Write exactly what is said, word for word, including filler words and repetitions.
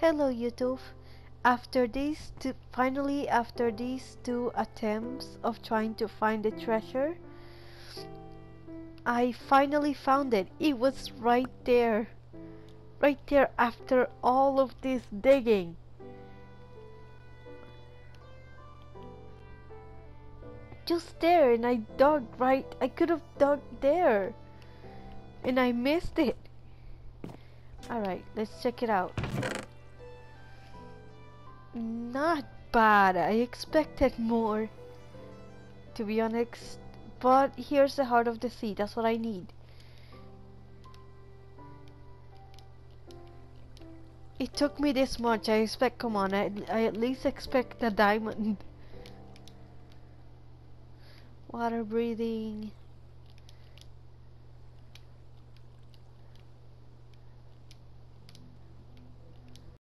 Hello YouTube. After these two, finally after these two attempts of trying to find the treasure, I finally found it. It was right there. Right there after all of this digging. Just there, and I dug right. I could have dug there. And I missed it. Alright, let's check it out. Not bad. I expected more, to be honest. But here's the heart of the sea. That's what I need. It took me this much. I expect, come on, I, I at least expect a diamond. Water breathing.